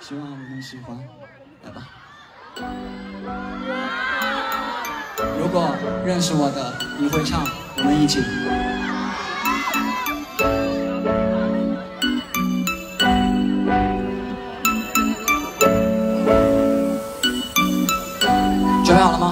希望你们喜欢，来吧。如果认识我的，你会唱，我们一起。准备好了吗？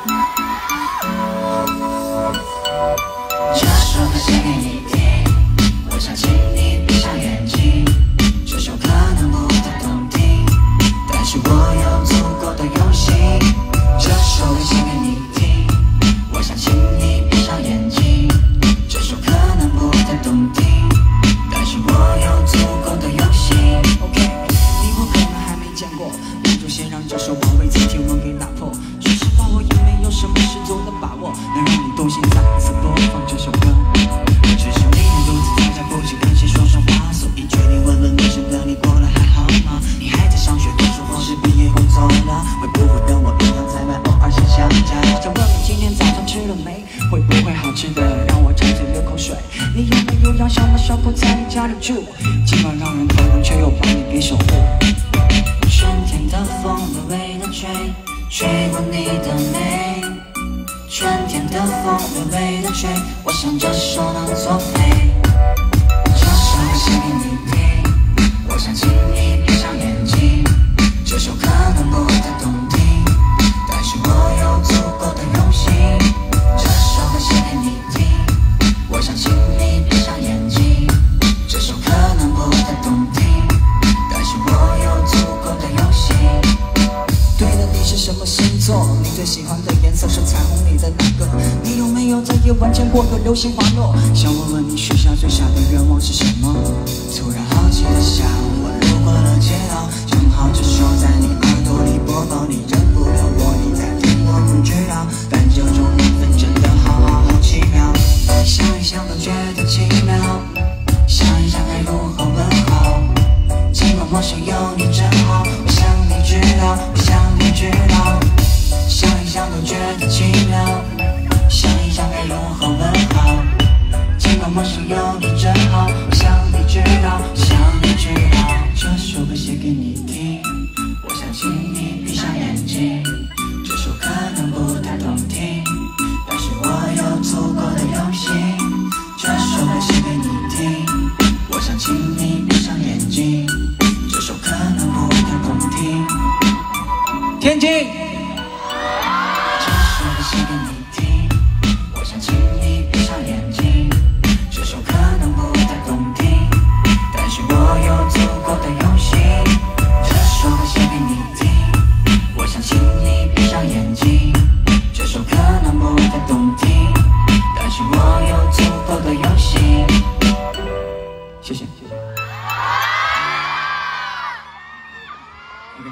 这首歌写给你听，我想请你闭上眼睛。这首可能不太动听，但是我有足够的用心。这首歌写给你听，我想请你闭上眼睛。这首可能不太动听，但是我有足够的用心。 OK， 你我可能还没见过，那就先让这首保卫战天文给打破。说实话，我也没有什么十足的把握，能让你动心再次播放这首歌。 只是每天独自在家，不去跟谁说说话，所以决定问问女生的你过得还好吗？你还在上学读书，或是毕业工作了？会不会跟我一样在外偶尔想想家？ 想问你今天早上吃了没？会不会好吃的让我馋嘴流口水？你有没有养小猫小狗在你家里住？尽管让人头疼，却又把你给守护。 春天的风微微的吹，吹过你的眉。春天的风微微的吹，我想这首能作陪。这首歌写给你听，我想请你闭上眼睛。这首可能不太动听，但是我有足够的用心。这首歌写给你听，我想请你闭上眼睛。这首可能不太动听，但是我有足够的用心。 对了，你是什么星座？你最喜欢的颜色是彩虹里的哪个？你有没有在夜晚见过个流星滑落？想问问你许下最傻的愿望是什么？ 突然好奇的想，我路过了街道，正好这首在你耳朵里播放，你认不了我，你在听我不知道，但这种缘分真的好奇妙。想一想都觉得奇妙，想一想该如何问候，尽管陌生有你真好，我想你知道，我想你知道。想一想都觉得奇妙，想一想该如何问候，尽管陌生有你真好，我想你知道，想你知道。这首歌写给你听，我想请你闭上眼睛。这首可能不太动听，但是我有足够的用心。这首歌写给你听，我想请你闭上眼睛。这首可能不太动听， 天津。 这首歌写给你听，我想请你闭上眼睛。这首可能不太动听，但是我有足够的用心。这首歌写给你听，我想请你闭上眼睛。这首可能不太动听，但是我有足够的用心。 谢谢，谢谢。OK，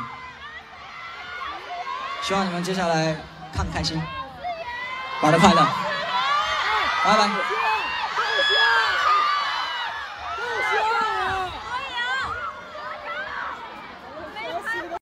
希望你们接下来看得开心，玩得快乐，拜拜。